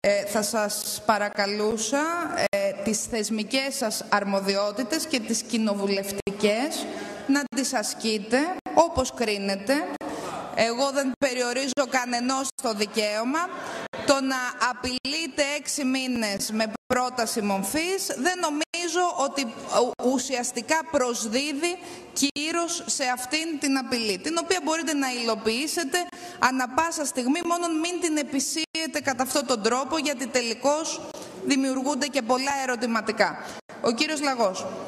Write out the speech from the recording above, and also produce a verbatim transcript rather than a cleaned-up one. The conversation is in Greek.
ε, θα σας παρακαλούσα ε, τις θεσμικές σας αρμοδιότητες και τις κοινοβουλευτικές να τις ασκείτε όπως κρίνετε. Εγώ δεν περιορίζω κανενός το δικαίωμα. Το να απειλείτε έξι μήνες με πρόταση μομφής δεν νομίζω ότι ουσιαστικά προσδίδει κύρος σε αυτήν την απειλή, την οποία μπορείτε να υλοποιήσετε ανά πάσα στιγμή, μόνο μην την επισύετε κατά αυτόν τον τρόπο, γιατί τελικώς δημιουργούνται και πολλά ερωτηματικά. Ο κύριος Λαγός.